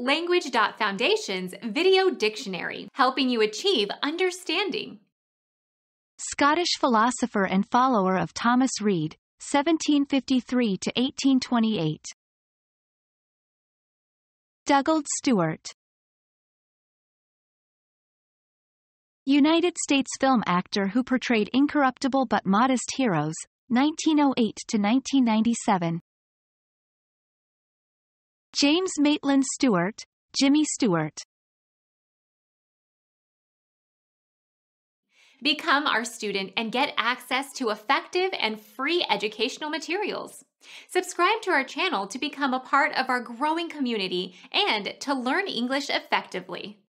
Language.Foundation's Video Dictionary, helping you achieve understanding. Scottish philosopher and follower of Thomas Reid, 1753 to 1828. Dougald Stewart. United States film actor who portrayed incorruptible but modest heroes, 1908 to 1997. James Maitland Stewart, Jimmy Stewart. Become our student and get access to effective and free educational materials. Subscribe to our channel to become a part of our growing community and to learn English effectively.